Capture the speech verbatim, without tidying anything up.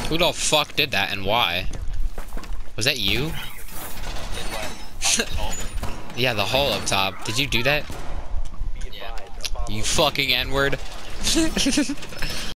Who the fuck did that and why? Was that you? Yeah, the hole up top. Did you do that? Yeah. You fucking N-word.